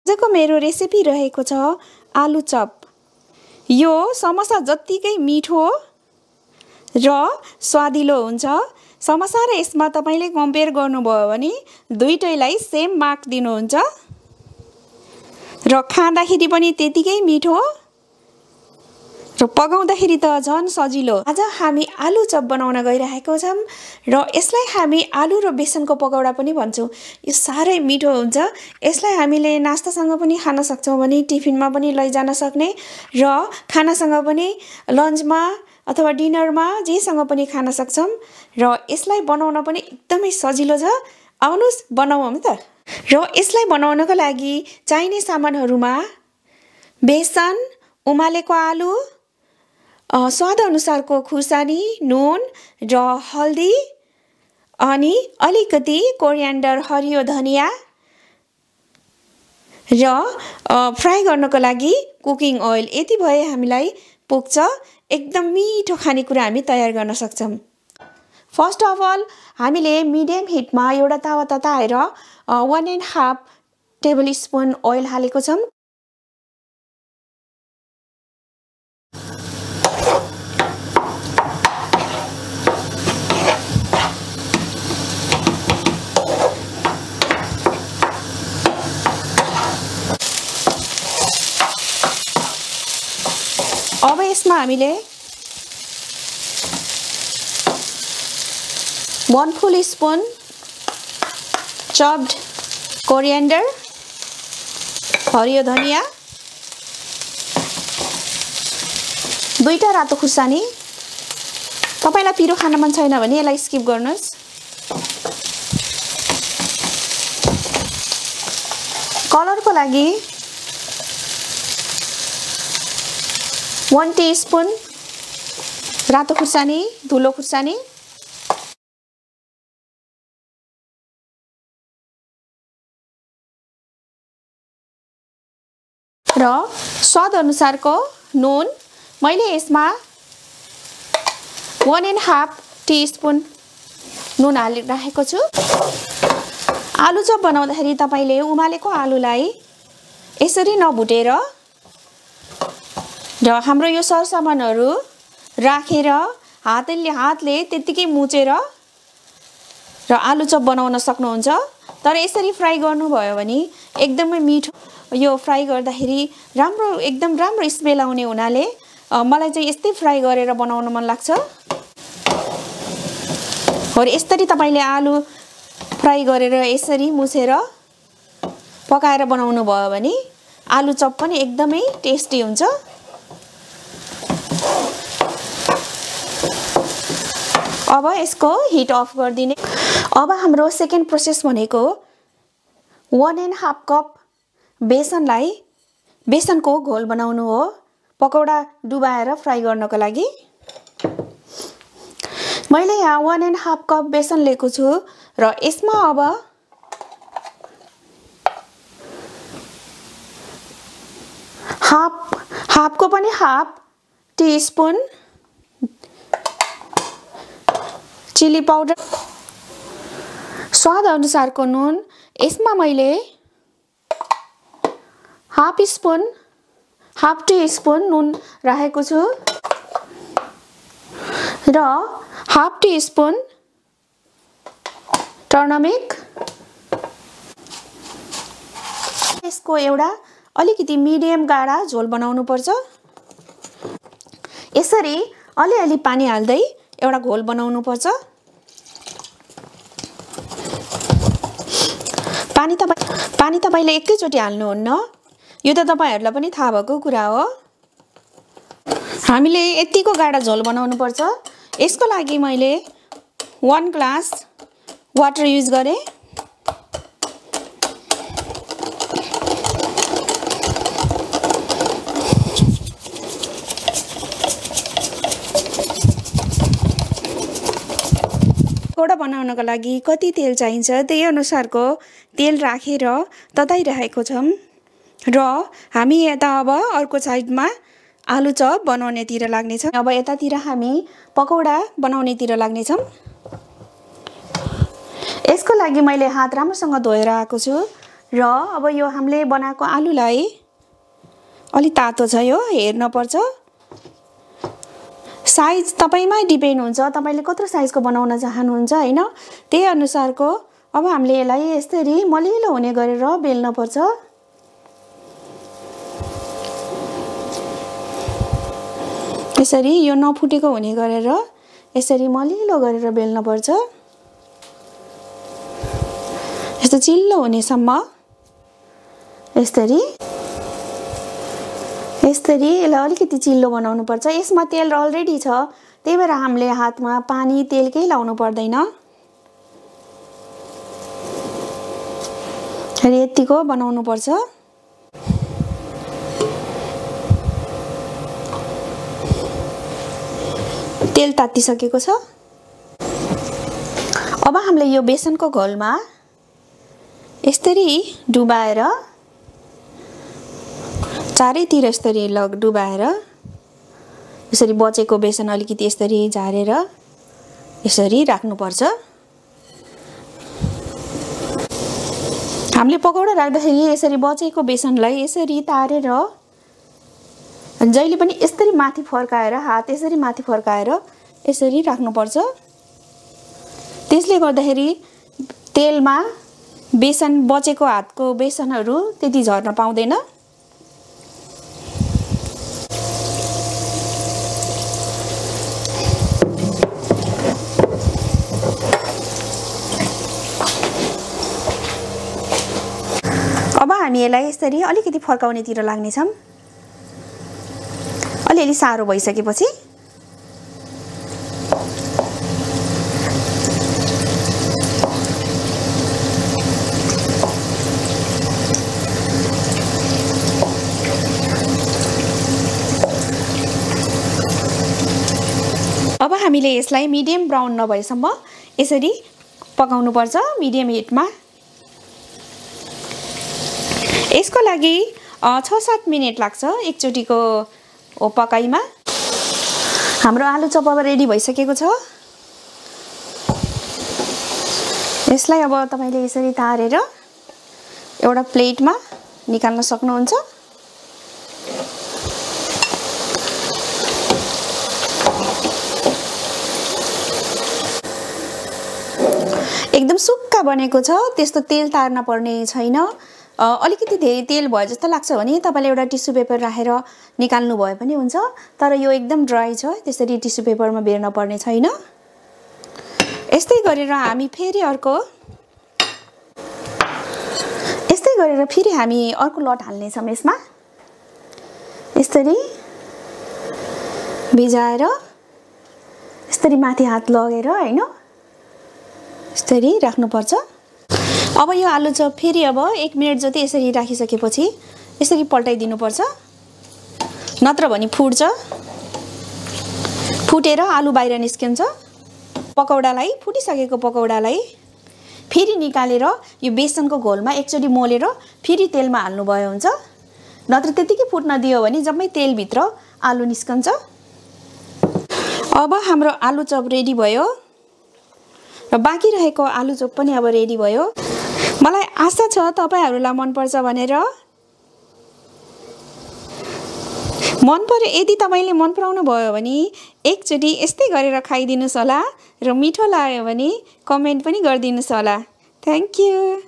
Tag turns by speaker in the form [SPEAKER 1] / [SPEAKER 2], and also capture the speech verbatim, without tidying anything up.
[SPEAKER 1] आजको मेरो रेसिपी रहेको छ आलु चप। यो समोसा जत्तिकै मिठो र स्वादिलो हुन्छ। समोसा र यसमा तपाईले कम्पेयर गर्नुभयो भने दुईटैलाई सेम मार्क दिनुहुन्छ र खाँदाखेरि पनि त्यतिकै मिठो र पकाउँदाखेरि त झन् सजिलो। आज हामी आलु चप बनाउन गइरहेको छौं र यसलाई हामी आलु र बेसनको पकौडा पनि भन्छौं। यो सारै मिठो हुन्छ। यसलाई हामीले नास्तासँग पनि खान सक्छौं भने टिफिनमा पनि लैजान सक्ने र खानासँग पनि लन्चमा अथवा डिनरमा जेसँग पनि खान सक्छौं र यसलाई बनाउन पनि एकदमै सजिलो छ। आउनुस् बनाउँ त। र यसलाई बनाउनको लागि चाहिने सामानहरुमा बेसन, उमालेको आलु, स्वाद अनुसारको खुर्सानी, नुन र हल्दी अनि अलिकति कोरियान्डर हरियो धनिया र फ्राई गर्नको लागि कुकिङ ओइल। यति भए हामीलाई पुग्छ। एकदम मिठो खानेकुरा हामी तयार गर्न सक्छौं। फर्स्ट अफ अल हामीले मिडियम हिटमा एउटा तावा तताएर one and half tablespoon oil हालेको छौं। अब यसमा हामीले one full spoon chopped coriander, हरियो धनिया, दुईटा रातो खुर्सानी। तपाईलाई पिरो खान मन छैन भने यसलाई स्किप गर्नुस्। कलरको लागि one teaspoon रातो खुर्सानी, धुलो खुर्सानी, र स्वाद अनुसारको नुन। मैले यसमा one and half teaspoon नुन हालिराखेको छु। आलु चप बनाउँदाखेरि तपाईले उमालेको आलुलाई यसरी नभुटेर र हाम्रो यो सरसामानहरु राखेर हातले हातले त्यतिकै मुछेर र आलु चप बनाउन सक्नुहुन्छ। तर यसरी फ्राई गर्नुभयो भने एकदमै मिठो। यो फ्राई गर्दाखेरि राम्रो एकदम राम्रो स्मेल आउने हुनाले मलाई चाहिँ यस्तै फ्राई गरेर बनाउन मन लाग्छ। र यसरी तपाईले आलु फ्राई गरेर यसरी मुछेर पकाएर बनाउनु भयो भने आलु चप पनि एकदमै टेस्टी हुन्छ। अब यसको हिट अफ गर्दिने। अब हाम्रो सेकेन्ड प्रोसेस भनेको one and half कप बेसनलाई बेसनको घोल बनाउनु हो पकौडा डुबाएर फ्राई गर्नको लागि। मैले यहाँ one and half कप बेसन लिएको छु र यसमा अब हाफ हाफको पनि हाफ टीस्पुन चिली पाउडर, स्वाद अनुसारको नुन। यसमा मैले half spoon half teaspoon नुन राखेको छु र हाफ टी स्पुन टर्मरिक। यसको एउटा अलिकति मिडियम गाढा झोल बनाउनु पर्छ। यसरी अलिअलि पानी हाल्दै एउटा घोल बनाउनु पर्छ। पानी तपाई पानी तपाईले एकैचोटी हाल्नुहुन्न। यो त तपाईहरुलाई पनि थाहा भएको कुरा हो। हामीले यतिको गाढा झोल बनाउनु पर्छ। यसको लागि मैले one ग्लास वाटर युज गरे। पकौडा बनाउनको लागि कति तेल चाहिन्छ त्यही अनुसारको तेल राखेर तताइरहेको छौं र हामी यता अब अर्को साइडमा आलु चप बनाउनेतिर लाग्ने छौं। अब यतातिर हामी पकौडा बनाउनेतिर लाग्ने छौं। यसको लागि मैले हात राम्रोसँग धोएर आएको छु। र अब यो हामीले बनाएको आलुलाई अलि तातो छ यो हेर्न पर्छ साइज तपाईमै डिपेन्ड हुन्छ तपाईले कत्रो साइजको बनाउन चाहनुहुन्छ हैन त्यही अनुसारको अब हामीले यसलाई यसरी मलिलो हुने गरेर बेल्न पर्छ यसरी यो नफुटेको हुने गरेर यसरी मलिलो गरेर बेल्न पर्छ यस्तो चिल्लो हुनेसम्म यसरी यसरी यसलाई अलिकति चिल्लो बनाउनु पर्छ यसमा तेल अलरेडी छ त्यही भएर हामीले हातमा पानी तेल केही लाउनु पर्दैन र यतिको बनाउनु पर्छ तेल तातिसकेको छ अब हामीले यो बेसनको घोलमा यसरी डुबाएर चारैतिर यसरी लग डुबाएर यसरी बचेको बेसन अलिकति यसरी झारेर यसरी राख्नु पर्छ हामीले पकौडा राख्दाखेरि यसरी बचेको बेसनलाई यसरी तारेर जहिले पनि यसरी माथि फर्काएर हात यसरी माथि फर्काएर यसरी राख्नु पर्छ त्यसले गर्दाखेरि तेलमा बेसन बचेको हातको बेसनहरु त्यति झर्न पाउँदैन अब हामी यसलाई यसरी अलिकति फर्काउनेतिर लाग्ने छौं अलिअलि सारो भइसकेपछि अब हामीले यसलाई मिडियम ब्राउन नभएसम्म यसरी पकाउनु पर्छ मिडियम हिटमा यसको लागि छ सात मिनेट लाग्छ एकचोटीको पकाइमा हाम्रो आलु चप अब रेडी भइसकेको छ यसलाई अब तपाईले यसरी तारेर एउटा प्लेटमा निकाल्न सक्नुहुन्छ एकदम सुक्खा बनेको छ त्यस्तो तेल तार्न पर्ने छैन अलिकति धेरै तेल भयो जस्तो लाग्छ भने तपाईले एउटा टिस्यु पेपर राखेर निकाल्नु भए पनि हुन्छ तर यो एकदम ड्राई छ त्यसरी टिस्यु पेपरमा बेर्न पर्ने छैन यस्तै गरेर हामी फेरि अर्को यस्तै गरेर फेरि हामी अर्को लट हाल्ने छौं यसमा यसरी भिजाएर यसरी माथि हात लगेर हैन यसरी राख्नु पर्छ अब यो आलु चप फेरि अब एक मिनेट जति यसरी राखिसकेपछि यसरी पल्टाइदिनु पर्छ नत्र भने फुट्छ फुटेर आलु बाहिर निस्किन्छ पकौडालाई फुटिसकेको पकौडालाई फेरि निकालेर यो बेसनको घोलमा एकचोटी मोलेर फेरि तेलमा हाल्नु भयो हुन्छ नत्र त्यतिकै फुट्न दियो भने जम्मै तेल भित्र आलु निस्कन्छ अब हाम्रो आलु चप रेडी भयो र बाँकी रहेको आलु चप पनि अब रेडी भयो मलाई आशा छ तपाईहरुलाई मन पर्छ भनेर मन पर्यो यदि तपाईले मन पराउनु भयो भने एकचोटी यस्तै गरेर खाइदिनुस् होला र मिठो लाग्यो भने कमेन्ट पनि गरिदिनुस् होला थ्यांक यू